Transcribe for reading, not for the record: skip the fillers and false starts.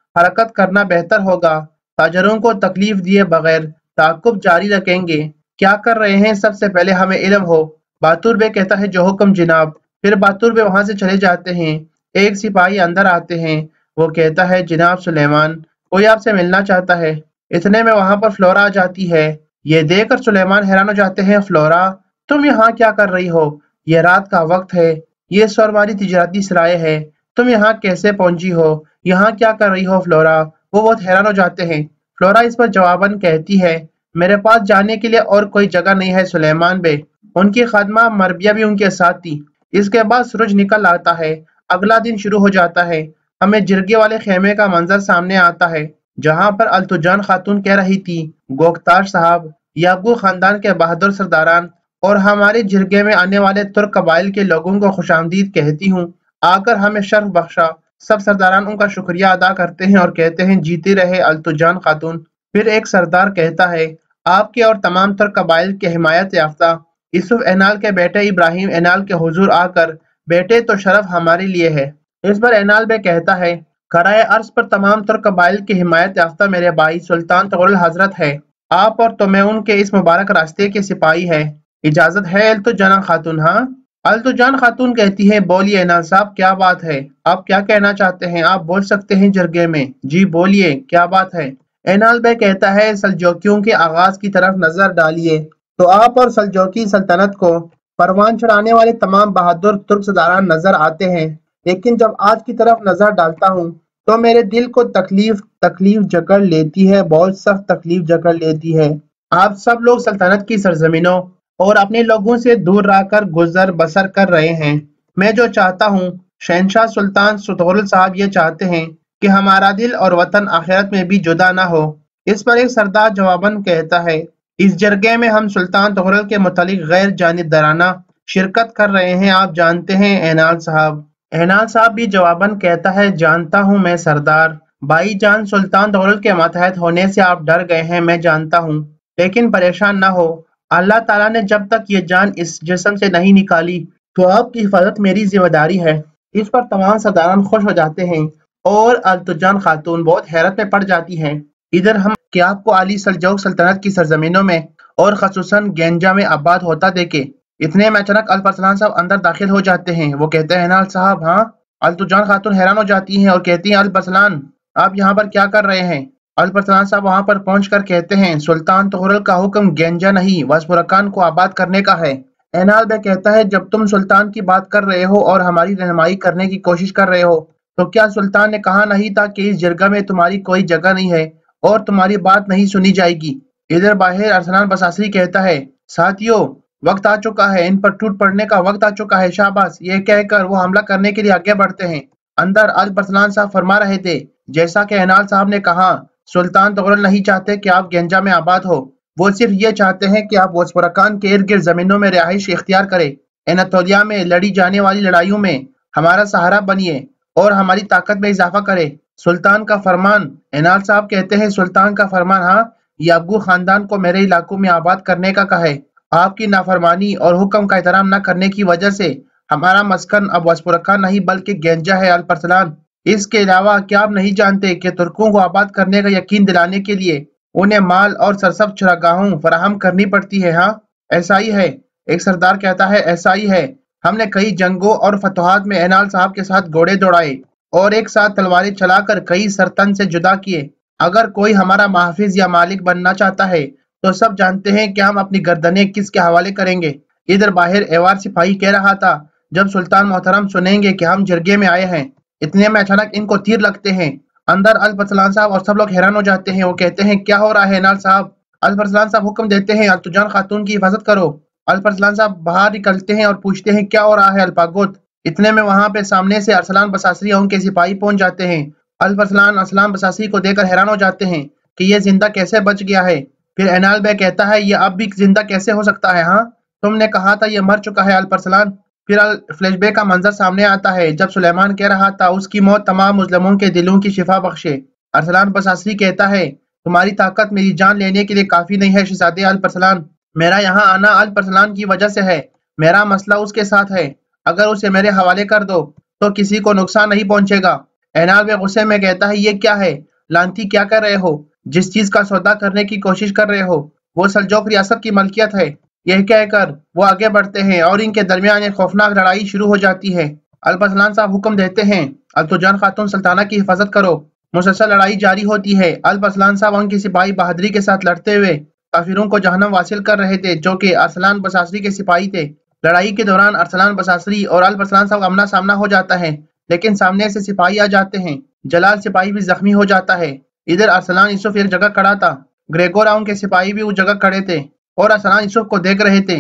حرکت کرنا بہتر ہوگا۔ تاجروں کو تکلیف دیے بغیر تعاقب جاری رکھیں گے۔ کیا کر رہے ہیں سب سے پہلے ہمیں علم ہو۔ باتور بے کہتا ہے جو حکم جناب۔ پھر باتور بے وہاں سے چلے جاتے ہیں۔ ایک سپاہی اندر آتے ہیں۔ وہ کہتا ہے جناب سلیمان، کوئی آپ سے ملنا چاہتا ہے۔ اتنے میں وہاں پر فلورا آ جاتی ہے۔ یہ دیکھ کر سلیمان حیران ہو جاتے ہیں۔ فلورا، تم یہاں کیا کر رہی ہو؟ یہ رات کا وقت ہے، یہ سورماری تجارتی سرائے ہے، تم یہاں کیسے پہنچی ہو؟ یہاں کیا کر رہی ہو فلورا؟ وہ بہت حیران ہو جاتے ہیں۔ فلورا اس پر جواباً کہتی ہے میرے پاس جانے کے لیے اور کوئی جگہ نہیں ہے سلیمان بے۔ ان کی خادمہ مربیہ بھی ان کے ساتھ تھی۔ اس کے بعد سورج نکل آتا ہے۔ اگلا دن شروع ہو جاتا ہے۔ ہمیں جرگے والے خیمے کا منظر سامنے آتا ہے جہاں پر التجان خاتون کہہ رہی تھی گوکتار صاحب، یعقوب خاندان کے بہادر سرداران اور ہمارے جرگے میں آنے والے ترک قبائل کے لوگوں کو خوش آمدید کہتی ہوں، آ کر ہمیں شرف بخشا۔ سب سرداران ان کا شکریہ ادا کرتے ہیں اور کہتے ہیں جیتی رہے التجان خاتون۔ پھر ایک سردار کہتا ہے آپ کے اور تمام ترک قبائل کے حمایت یافتہ یوسف اینال کے بیٹے ابراہیم اینال کے حضور آ کر بیٹے تو شرف ہمارے لیے ہے۔ اس پر اینال بے کہتا ہے کرائے عرض پر تمام ترک قبائل کے حمایت یافتہ میرے بھائی سلطان تغرل حضرت ہے۔ آپ اور تمہیں ان کے اس مبارک راستے کے سپاہی ہے۔ اجازت ہے التجان خاتون؟ ہاں۔ التجان خاتون کہتی ہے بولیے اینال صاحب کیا بات ہے؟ آپ کیا کہنا چاہتے ہیں؟ آپ بول سکتے ہیں جرگے میں۔ جی بولیے کیا بات ہے؟ اینال بے کہتا ہے سلجوکیوں کے آغاز کی طرف نظر ڈالیے تو آپ اور سلجوکی سلطنت کو پروان چڑھانے والے تمام بہادر ترک سرداران نظر آتے ہیں، لیکن جب آج کی طرف نظر ڈالتا ہوں تو میرے دل کو تکلیف جکڑ لیتی ہے، بہت سخت تکلیف جکڑ لیتی ہے۔ آپ سب لوگ سلطنت کی سرزمینوں اور اپنے لوگوں سے دور رہ کر گزر بسر کر رہے ہیں۔ میں جو چاہتا ہوں شہنشاہ سلطان تغرل صاحب یہ چاہتے ہیں کہ ہمارا دل اور وطن آخرت میں بھی جدا نہ ہو۔ اس پر ایک سردار جواباً کہتا ہے اس جرگے میں ہم سلطان تغرل کے متعلق غیر جانبدارانہ شرکت کر رہے ہیں، آپ جانتے ہیں اینال صاحب۔ اینال صاحب بھی جواباً کہتا ہے جانتا ہوں میں سردار بھائی جان، سلطان تغرل کے ماتحت ہونے سے آپ ڈر گئے ہیں، میں جانتا ہوں، لیکن پریشان نہ ہو، اللہ تعالیٰ نے جب تک یہ جان اس جسم سے نہیں نکالی تو آپ کی حفاظت میری ذمہ داری ہے۔ اس پر تمام سرداران خوش ہو جاتے ہیں اور التجان خاتون بہت حیرت میں پڑ جاتی ہیں۔ ادھر ہم کہ آپ کو علی سلجوق سلطنت کی سرزمینوں میں اور خصوصاً گینجا میں آباد ہوتا دیکھے۔ اتنے میں اچانک الپ ارسلان صاحب اندر داخل ہو جاتے ہیں۔ وہ کہتے ہیں اینال صاحب ہاں؟ التجان خاتون حیران ہو جاتی ہیں اور کہتی ہیں الپ ارسلان آپ یہاں پر کیا کر رہے ہیں؟ الپ ارسلان صاحب وہاں پر پہنچ کر کہتے ہیں سلطان تغرل کا حکم گینجا نہیں وسپورکان کو آباد کرنے کا ہے۔ اینال بے کہتا ہے جب تم سلطان کی بات کر رہے ہو اور ہماری رہنمائی کرنے کی کوشش کر رہے ہو تو کیا سلطان نے کہا نہیں تھا کہ اس جرگہ میں تمہاری کوئی جگہ نہیں ہے اور تمہاری بات نہیں سنی جائے گی؟ ادھر باہر ارسلان بساسری کہتا ہے ساتھیو وقت آ چکا ہے، ان پر ٹوٹ پڑنے کا وقت آ چکا ہے، شاباش، یہ کہہ کر وہ حملہ کرنے کے لیے آگے بڑھتے ہیں۔ اندر الپ ارسلان صاحب فرما رہے تھے جیسا کہ اینال صاحب نے کہا سلطان تغرل نہیں چاہتے کہ آپ گینجا میں آباد ہو، وہ صرف یہ چاہتے ہیں کہ آپ وسپورکان کے ارد گرد زمینوں میں رہائش اختیار کریں، اناتولیا میں لڑی جانے والی لڑائیوں میں ہمارا سہارا بنیے اور ہماری طاقت میں اضافہ کرے۔ سلطان کا فرمان؟ اینال صاحب کہتے ہیں سلطان کا فرمان ہاں، یعقوب خاندان کو میرے علاقوں میں آباد کرنے کا کہا ہے۔ آپ کی نافرمانی اور حکم کا احترام نہ کرنے کی وجہ سے ہمارا مسکن اب وسپورکان نہیں بلکہ گینجا ہے الپ ارسلان۔ اس کے علاوہ کیا آپ نہیں جانتے کہ ترکوں کو آباد کرنے کا یقین دلانے کے لیے انہیں مال اور سرسبز چراگاہوں فراہم کرنی پڑتی ہے؟ ہاں ایسا ہی ہے، ایک سردار کہتا ہے ایسا ہی ہے، ہم نے کئی جنگوں اور فتوحات میں اینال صاحب کے ساتھ گھوڑے دوڑائے اور ایک ساتھ تلواریں چلا کر کئی سرتن سے جدا کیے۔ اگر کوئی ہمارا محافظ یا مالک بننا چاہتا ہے تو سب جانتے ہیں کہ ہم اپنی گردنیں کس کے حوالے کریں گے۔ ادھر باہر ایوار سپاہی کہہ رہا تھا جب سلطان محترم سنیں گے کہ ہم جرگے میں آئے ہیں، اتنے میں اچانک ان کو تیر لگتے ہیں۔ اندر الپ ارسلان صاحب اور سب لوگ حیران ہو جاتے ہیں۔ وہ کہتے ہیں کیا ہو رہا ہے اینال صاحب؟ الپ ارسلان صاحب حکم دیتے ہیں التجان خاتون کی حفاظت کرو۔ الپ ارسلان صاحب باہر نکلتے ہیں اور پوچھتے ہیں کیا ہو رہا ہے الپاگوت؟ اتنے میں وہاں پہ سامنے سے ارسلان بساسری اور ان کے سپاہی پہنچ جاتے ہیں۔ الپ ارسلان ارسلان بساسری کو دیکھ کر حیران ہو جاتے ہیں کہ یہ زندہ کیسے بچ گیا ہے۔ پھر اینال بے کہتا ہے یہ اب بھی زندہ کیسے ہو سکتا ہے؟ ہاں تم نے کہا تھا یہ مر چکا ہے الپ ارسلان۔ پھر فلیش بیک کا منظر سامنے آتا ہے جب سلیمان کہہ رہا تھا اس کی موت تمام مظلوموں کے دلوں کی شفا بخشے۔ ارسلان بساسری کہتا ہے تمہاری طاقت میری جان لینے کے لیے کافی نہیں ہے شہزادے الپ ارسلان، میرا یہاں آنا الپ ارسلان کی وجہ سے ہے، میرا مسئلہ اس کے ساتھ ہے، اگر اسے میرے حوالے کر دو تو کسی کو نقصان نہیں پہنچے گا۔ اینال میں غصے میں کہتا ہے یہ کیا ہے؟ لانتی کیا کر رہے ہو؟ جس چیز کا سودا کرنے کی کوشش کر رہے ہو وہ سلجوق ریاست کی ملکیت ہے۔ یہ کہہ کر وہ آگے بڑھتے ہیں اور ان کے درمیان ایک خوفناک لڑائی شروع ہو جاتی ہے۔ الپ ارسلان صاحب حکم دیتے ہیں التوجان خاتون سلطانہ کی حفاظت کرو۔ مسلسل لڑائی جاری ہوتی ہے۔ الپ ارسلان صاحب ان کے سپاہی بہادری کے ساتھ لڑتے ہوئے کافروں کو جہنم واصل کر رہے تھے جو کہ ارسلان بساسری کے سپاہی تھے۔ لڑائی کے دوران ارسلان بساسری اور الپ ارسلان صاحب آمنا سامنا ہو جاتا ہے لیکن سامنے سے سپاہی آ جاتے ہیں۔ جلال سپاہی بھی زخمی ہو جاتا ہے۔ ادھر ارسلان یوسف ایک جگہ کھڑا تھا۔ گریگور ان کے سپاہی بھی اس جگہ کھڑے تھے اور ارسلان یوسف کو دیکھ رہے تھے۔